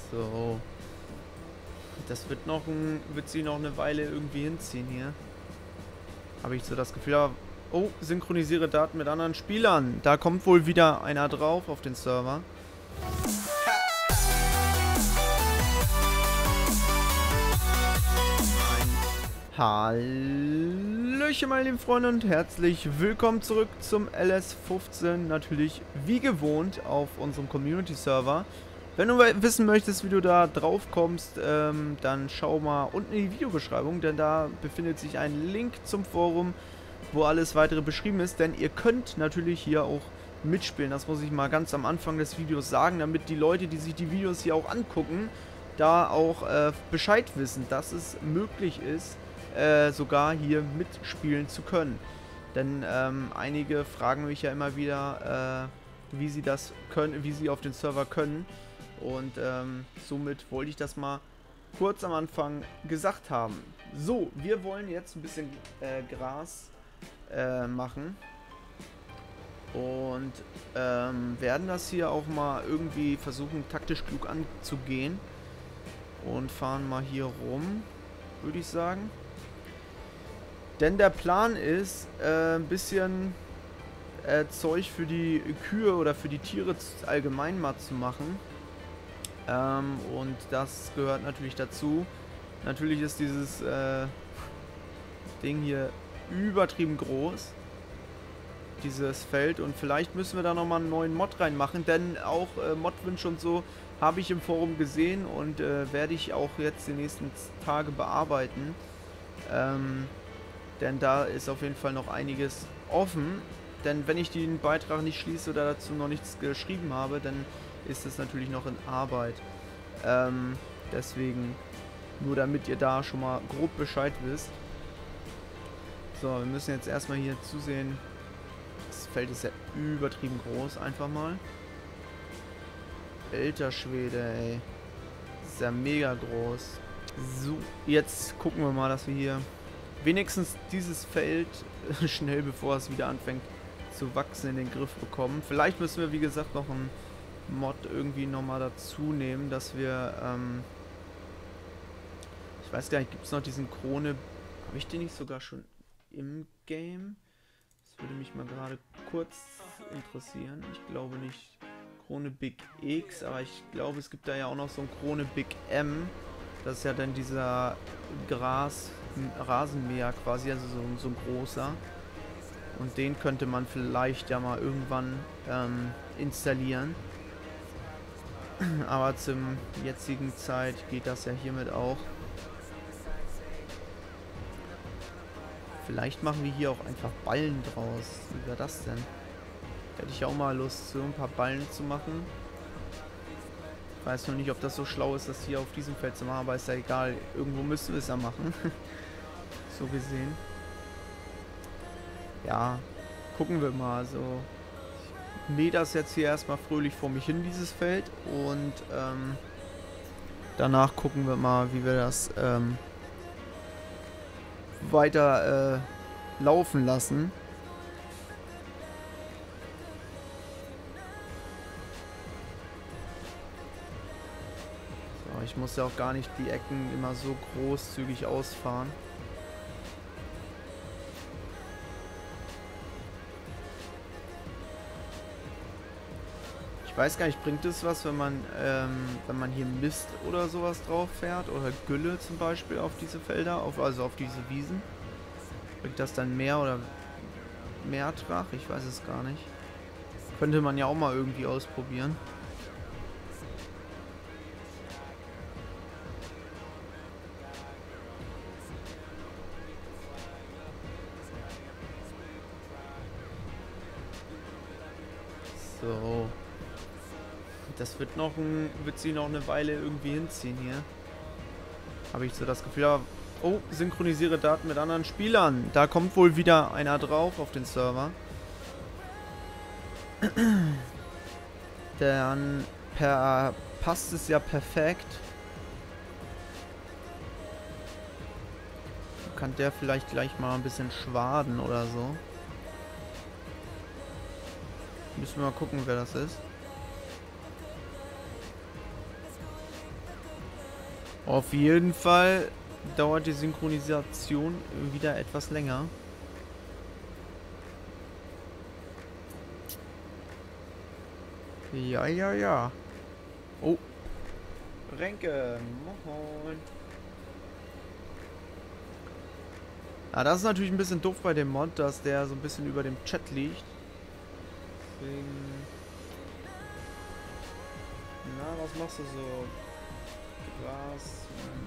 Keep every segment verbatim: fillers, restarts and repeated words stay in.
So. Das wird noch ein, wird sie noch eine Weile irgendwie hinziehen hier. Habe ich so das Gefühl. Aber oh, synchronisiere Daten mit anderen Spielern. Da kommt wohl wieder einer drauf auf den Server. Hallöchen meine lieben Freunde und herzlich willkommen zurück zum L S fünfzehn, natürlich wie gewohnt auf unserem Community-Server. Wenn du wissen möchtest, wie du da drauf kommst, ähm, dann schau mal unten in die Videobeschreibung, denn da befindet sich ein Link zum Forum, wo alles weitere beschrieben ist, denn ihr könnt natürlich hier auch mitspielen. Das muss ich mal ganz am Anfang des Videos sagen, damit die Leute, die sich die Videos hier auch angucken, da auch äh, Bescheid wissen, dass es möglich ist, Äh, sogar hier mitspielen zu können. Denn ähm, einige fragen mich ja immer wieder, äh, wie sie das können, wie sie auf den Server können. Und ähm, somit wollte ich das mal kurz am Anfang gesagt haben. So, wir wollen jetzt ein bisschen äh, Gras äh, machen. Und ähm, werden das hier auch mal irgendwie versuchen, taktisch klug anzugehen. Und fahren mal hier rum, würde ich sagen. Denn der Plan ist, äh, ein bisschen äh, Zeug für die Kühe oder für die Tiere allgemein mal zu machen. Ähm, und das gehört natürlich dazu. Natürlich ist dieses äh, Ding hier übertrieben groß. Dieses Feld. Und vielleicht müssen wir da nochmal einen neuen Mod reinmachen. Denn auch äh, Modwünsche und so habe ich im Forum gesehen. Und äh, werde ich auch jetzt die nächsten Tage bearbeiten. Ähm... Denn da ist auf jeden Fall noch einiges offen. Denn wenn ich den Beitrag nicht schließe oder dazu noch nichts geschrieben habe, dann ist es natürlich noch in Arbeit. Ähm, deswegen, nur damit ihr da schon mal grob Bescheid wisst. So, wir müssen jetzt erstmal hier zusehen. Das Feld ist ja übertrieben groß, einfach mal. Alter Schwede, ey. Das ist ja mega groß. So, jetzt gucken wir mal, dass wir hier wenigstens dieses Feld schnell, bevor es wieder anfängt zu wachsen, in den Griff bekommen. Vielleicht müssen wir, wie gesagt, noch einen Mod irgendwie nochmal dazu nehmen, dass wir, ähm ich weiß gar nicht, gibt es noch diesen Krone... Habe ich den nicht sogar schon im Game? Das würde mich mal gerade kurz interessieren. Ich glaube nicht Krone Big X, aber ich glaube, es gibt da ja auch noch so einen Krone Big M. Das ist ja dann dieser Gras... Rasenmäher quasi, also so, so ein großer. Und den könnte man vielleicht ja mal irgendwann ähm, installieren. Aber zum jetzigen Zeit geht das ja hiermit auch. Vielleicht machen wir hier auch einfach Ballen draus. Wie wäre das denn? Hätte ich auch mal Lust, so ein paar Ballen zu machen. Ich weiß noch nicht, ob das so schlau ist, das hier auf diesem Feld zu machen, aber ist ja egal. Irgendwo müssen wir es ja machen. So gesehen. Ja, gucken wir mal. So, ich mähe das jetzt hier erstmal fröhlich vor mich hin, dieses Feld. Und ähm, danach gucken wir mal, wie wir das ähm, weiter äh, laufen lassen. So, ich muss ja auch gar nicht die Ecken immer so großzügig ausfahren. Ich weiß gar nicht, bringt es was, wenn man, ähm, wenn man hier Mist oder sowas drauf fährt oder Gülle zum Beispiel auf diese Felder, auf, also auf diese Wiesen? Bringt das dann mehr oder mehr Ertrag? Ich weiß es gar nicht. Könnte man ja auch mal irgendwie ausprobieren. So. Das wird noch ein, wird sie noch eine Weile irgendwie hinziehen hier. Habe ich so das Gefühl. Aber oh, synchronisiere Daten mit anderen Spielern. Da kommt wohl wieder einer drauf auf den Server. Dann per, passt es ja perfekt. Kann der vielleicht gleich mal ein bisschen schwaden oder so. Müssen wir mal gucken, wer das ist. Auf jeden Fall dauert die Synchronisation wieder etwas länger. Ja, ja, ja. Oh. Renke, moin. Ah, das ist natürlich ein bisschen doof bei dem Mod, dass der so ein bisschen über dem Chat liegt. Deswegen... Na, was machst du so? Gras...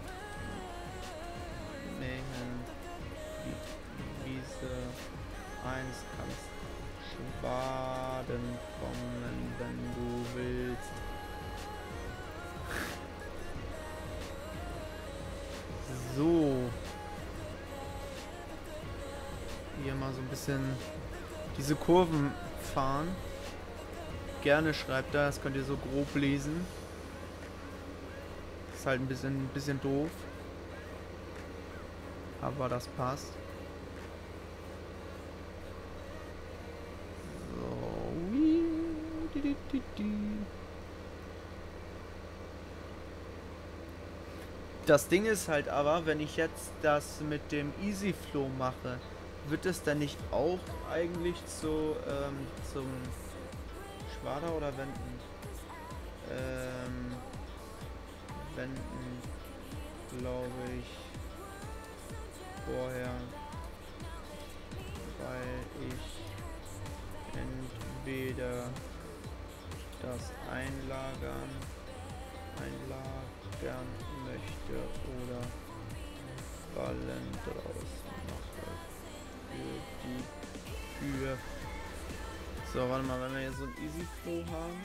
Mähen... Wiese... eins kannst baden kommen, wenn du willst. So. Hier mal so ein bisschen diese Kurven fahren. Gerne schreibt da, das könnt ihr so grob lesen. Ist halt ein bisschen, ein bisschen doof. Aber das passt. Das Ding ist halt aber, wenn ich jetzt das mit dem Easy Flow mache, wird es dann nicht auch eigentlich zu, ähm, zum Schwader oder Wenden? Ähm, Wenden, glaube ich, vorher, weil ich entweder das einlagern, einlagern möchte oder Ballen draus mache für die Kühe. So, warte mal, wenn wir hier so ein Easy Flow haben,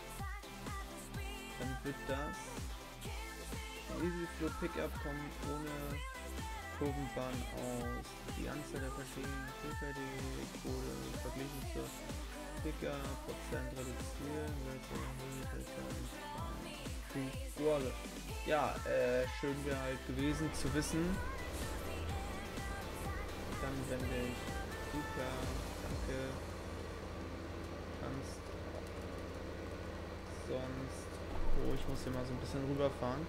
dann wird das Easy Flow Pickup kommt ohne Kurvenbahn aus. Die Anzahl der verschiedenen Filter, die wurde verglichen zur Pickup Prozent reduzieren, welche ja, äh, schön wäre halt gewesen zu wissen. Dann wende ich super, danke. Kannst sonst. Oh, ich muss hier mal so ein bisschen rüberfahren.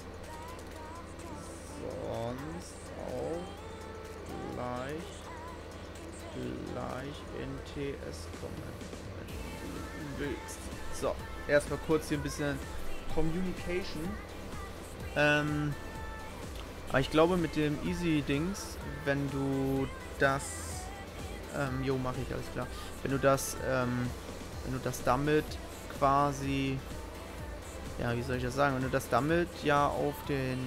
Sonst auch gleich gleich in T S kommen, wenn du willst. So, erstmal kurz hier ein bisschen Communication. Ähm, aber ich glaube mit dem Easy-Dings, wenn du das, ähm, jo, mache ich, alles klar. Wenn du das, ähm, wenn du das damit quasi, ja, wie soll ich das sagen, wenn du das damit ja auf den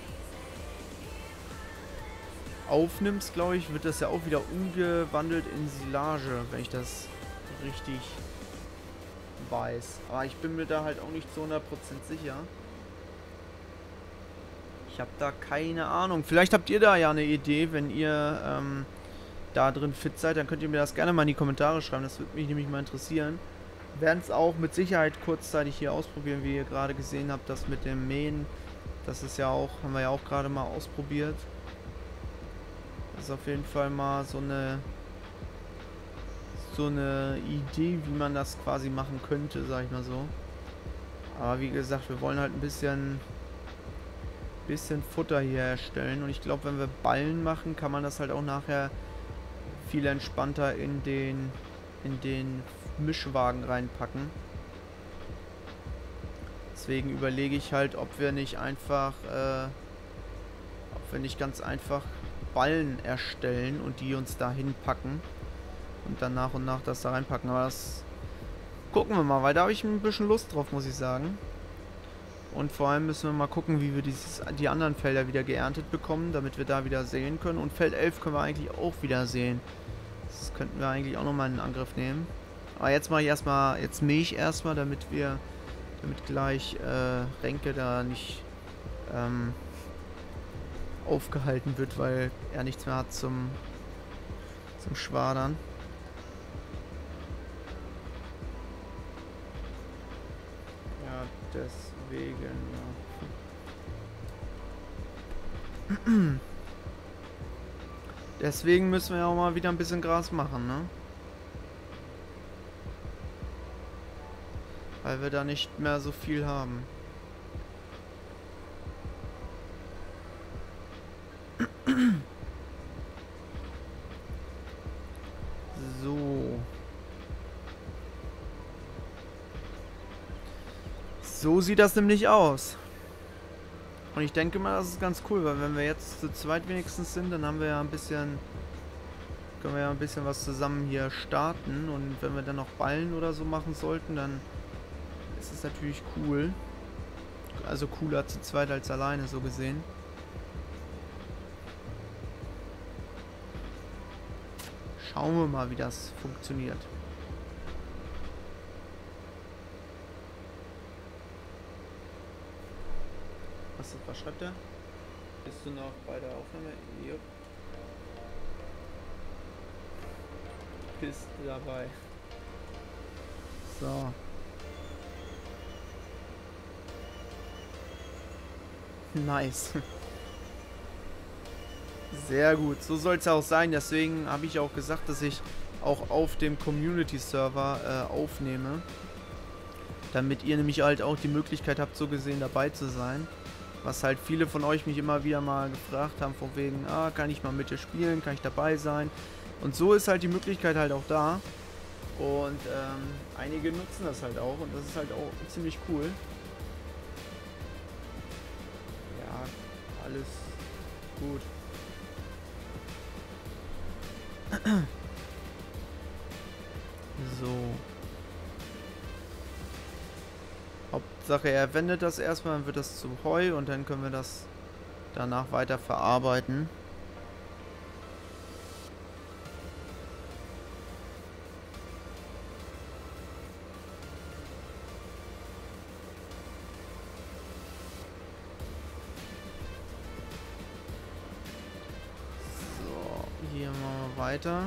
aufnimmst, glaube ich, wird das ja auch wieder umgewandelt in Silage, wenn ich das richtig weiß. Aber ich bin mir da halt auch nicht zu hundert Prozent sicher. Ich habe da keine Ahnung. Vielleicht habt ihr da ja eine Idee, wenn ihr ähm, da drin fit seid, dann könnt ihr mir das gerne mal in die Kommentare schreiben. Das würde mich nämlich mal interessieren. Wir werden es auch mit Sicherheit kurzzeitig hier ausprobieren, wie ihr gerade gesehen habt, das mit dem Mähen. Das ist ja auch, haben wir ja auch gerade mal ausprobiert. Das ist auf jeden Fall mal so eine so eine Idee, wie man das quasi machen könnte, sag ich mal so. Aber wie gesagt, wir wollen halt ein bisschen bisschen Futter hier herstellen und ich glaube, wenn wir Ballen machen, kann man das halt auch nachher viel entspannter in den in den Mischwagen reinpacken. Deswegen überlege ich halt, ob wir nicht einfach äh, ob wir nicht ganz einfach Ballen erstellen und die uns da hinpacken und dann nach und nach das da reinpacken. Aber das gucken wir mal, weil da habe ich ein bisschen Lust drauf, muss ich sagen. Und vor allem müssen wir mal gucken, wie wir dieses, die anderen Felder wieder geerntet bekommen, damit wir da wieder säen können. Und Feld elf können wir eigentlich auch wieder säen. Das könnten wir eigentlich auch nochmal in Angriff nehmen. Aber jetzt mache ich erstmal, jetzt mähe ich erstmal, damit wir, damit gleich äh, Renke da nicht ähm, aufgehalten wird, weil er nichts mehr hat zum, zum Schwadern. Ja, deswegen, ja. Deswegen müssen wir ja auch mal wieder ein bisschen Gras machen, ne? Weil wir da nicht mehr so viel haben. So sieht das nämlich aus. Und ich denke mal, das ist ganz cool, weil wenn wir jetzt zu zweit wenigstens sind, dann haben wir ja ein bisschen... können wir ja ein bisschen was zusammen hier starten. Und wenn wir dann noch Ballen oder so machen sollten, dann ist es natürlich cool. Also cooler zu zweit als alleine, so gesehen. Schauen wir mal, wie das funktioniert. Was, was schreibt er? Bist du noch bei der Aufnahme? Jupp. Bist dabei. So. Nice. Sehr gut. So soll es ja auch sein. Deswegen habe ich auch gesagt, dass ich auch auf dem Community-Server äh, aufnehme. Damit ihr nämlich halt auch die Möglichkeit habt, so gesehen dabei zu sein. Was halt viele von euch mich immer wieder mal gefragt haben, von wegen, ah, kann ich mal mit dir spielen, kann ich dabei sein? Und so ist halt die Möglichkeit halt auch da. Und ähm, einige nutzen das halt auch und das ist halt auch ziemlich cool. Ja, alles gut. So. Hauptsache er wendet das erstmal, dann wird das zu Heu und dann können wir das danach weiter verarbeiten. So, hier machen wir weiter.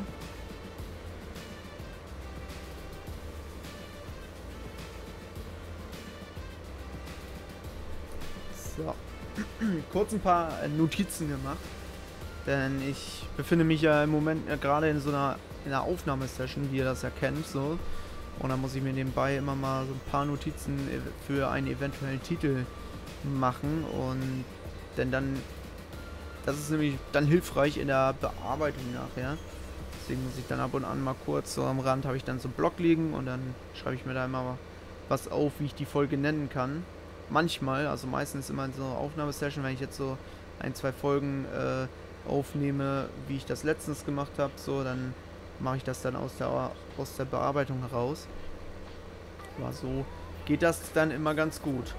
So, kurz ein paar Notizen gemacht, denn ich befinde mich ja im Moment ja gerade in so einer, in einer Aufnahmesession, wie ihr das ja kennt, so. Und da muss ich mir nebenbei immer mal so ein paar Notizen für einen eventuellen Titel machen und denn dann, das ist nämlich dann hilfreich in der Bearbeitung nachher. Deswegen muss ich dann ab und an mal kurz so am Rand habe ich dann so einen Blog liegen und dann schreibe ich mir da immer was auf, wie ich die Folge nennen kann. Manchmal, also meistens immer in so einer Aufnahmesession, wenn ich jetzt so ein, zwei Folgen äh, aufnehme, wie ich das letztens gemacht habe, so, dann mache ich das dann aus der, aus der Bearbeitung heraus. Aber so geht das dann immer ganz gut.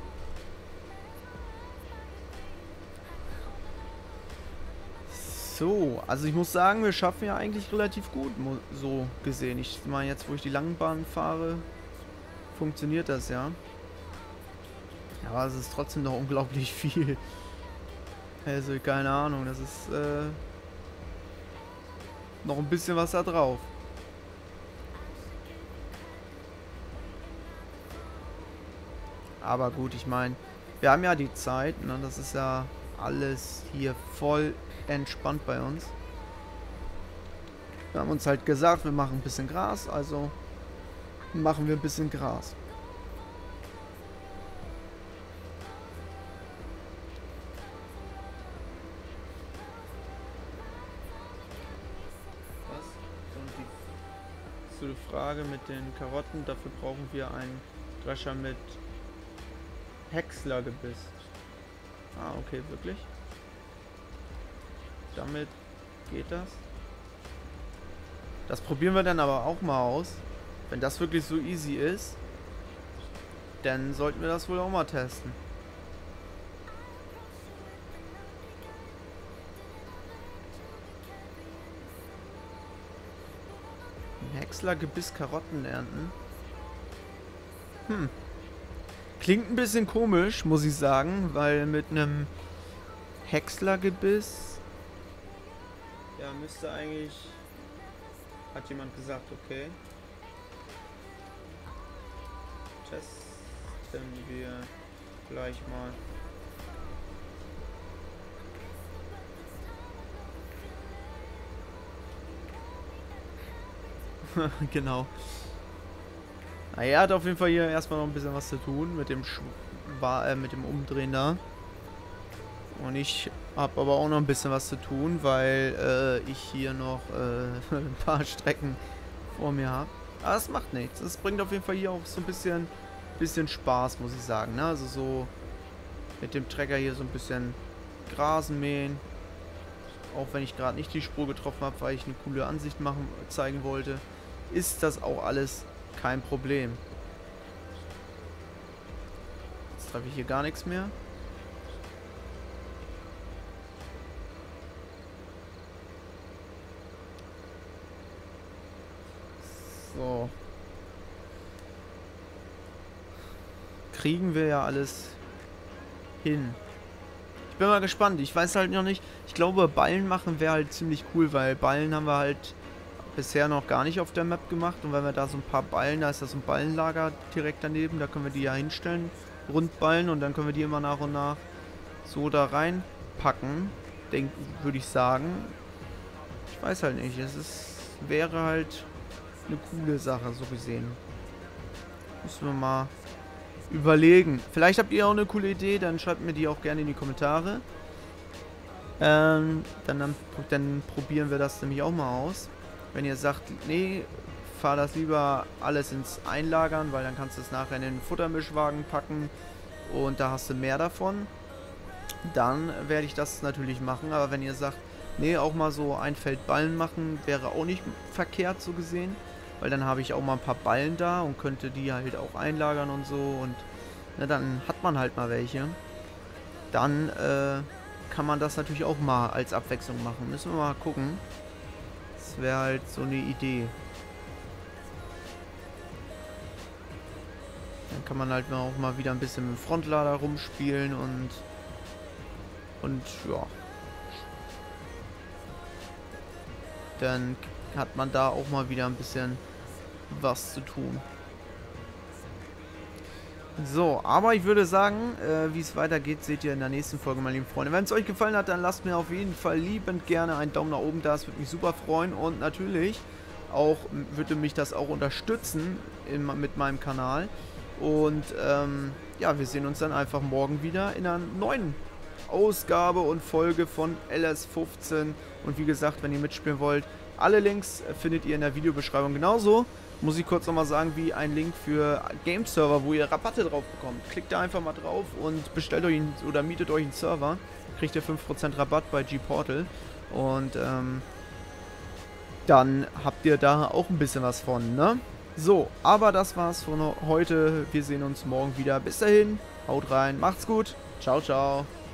So, also ich muss sagen, wir schaffen ja eigentlich relativ gut, so gesehen. Ich meine, jetzt wo ich die langen Bahnen fahre, funktioniert das ja. Aber es ist trotzdem noch unglaublich viel. Also, keine Ahnung, das ist äh, noch ein bisschen was da drauf. Aber gut, ich meine, wir haben ja die Zeit, ne? Das ist ja alles hier voll entspannt bei uns. Wir haben uns halt gesagt, wir machen ein bisschen Gras, also machen wir ein bisschen Gras. Die Frage mit den Karotten, dafür brauchen wir einen Drescher mit Häckslergebiss. Ah, okay, wirklich? Damit geht das. Das probieren wir dann aber auch mal aus. Wenn das wirklich so easy ist, dann sollten wir das wohl auch mal testen. Häckslergebiss Karotten ernten. Hm. Klingt ein bisschen komisch, muss ich sagen, weil mit einem Häckslergebiss ja, müsste eigentlich, hat jemand gesagt, okay. Testen wir gleich mal. Genau. Na, er hat auf jeden Fall hier erstmal noch ein bisschen was zu tun mit dem Sch äh, mit dem Umdrehen da. Und ich habe aber auch noch ein bisschen was zu tun, weil äh, ich hier noch äh, ein paar Strecken vor mir habe. Aber das macht nichts. Das bringt auf jeden Fall hier auch so ein bisschen bisschen Spaß, muss ich sagen. Ne? Also so mit dem Trecker hier so ein bisschen Grasen mähen. Auch wenn ich gerade nicht die Spur getroffen habe, weil ich eine coole Ansicht machen, zeigen wollte, ist das auch alles kein Problem. Jetzt treffe ich hier gar nichts mehr. So. Kriegen wir ja alles hin. Ich bin mal gespannt. Ich weiß halt noch nicht. Ich glaube, Ballen machen wäre halt ziemlich cool, weil Ballen haben wir halt bisher noch gar nicht auf der Map gemacht. Und wenn wir da so ein paar Ballen, da ist da so ein Ballenlager direkt daneben, da können wir die ja hinstellen, Rundballen, und dann können wir die immer nach und nach so da reinpacken, denk, würde ich sagen. Ich weiß halt nicht. Es ist, wäre halt eine coole Sache, so gesehen. Müssen wir mal überlegen. Vielleicht habt ihr auch eine coole Idee, dann schreibt mir die auch gerne in die Kommentare. Ähm, dann, dann, dann probieren wir das nämlich auch mal aus. Wenn ihr sagt, nee, fahr das lieber alles ins Einlagern, weil dann kannst du es nachher in den Futtermischwagen packen und da hast du mehr davon. Dann werde ich das natürlich machen, aber wenn ihr sagt, nee, auch mal so ein Feld Ballen machen, wäre auch nicht verkehrt, so gesehen. Weil dann habe ich auch mal ein paar Ballen da und könnte die halt auch einlagern und so. Und ne, dann hat man halt mal welche. Dann äh, kann man das natürlich auch mal als Abwechslung machen. Müssen wir mal gucken. Das wäre halt so eine Idee. Dann kann man halt auch mal wieder ein bisschen mit dem Frontlader rumspielen und und ja. Dann hat man da auch mal wieder ein bisschen was zu tun. So, aber ich würde sagen, äh, wie es weitergeht, seht ihr in der nächsten Folge, meine lieben Freunde. Wenn es euch gefallen hat, dann lasst mir auf jeden Fall liebend gerne einen Daumen nach oben da. Das würde mich super freuen. Und natürlich auch würde mich das auch unterstützen in, mit meinem Kanal. Und ähm, ja, wir sehen uns dann einfach morgen wieder in einer neuen Ausgabe und Folge von L S fünfzehn. Und wie gesagt, wenn ihr mitspielen wollt, alle Links findet ihr in der Videobeschreibung. Genauso muss ich kurz nochmal sagen, wie ein Link für Game Server, wo ihr Rabatte drauf bekommt. Klickt da einfach mal drauf und bestellt euch einen, oder mietet euch einen Server. Kriegt ihr fünf Prozent Rabatt bei G-Portal. Und ähm, dann habt ihr da auch ein bisschen was von, ne? So, aber das war's von heute. Wir sehen uns morgen wieder. Bis dahin, haut rein, macht's gut. Ciao, ciao.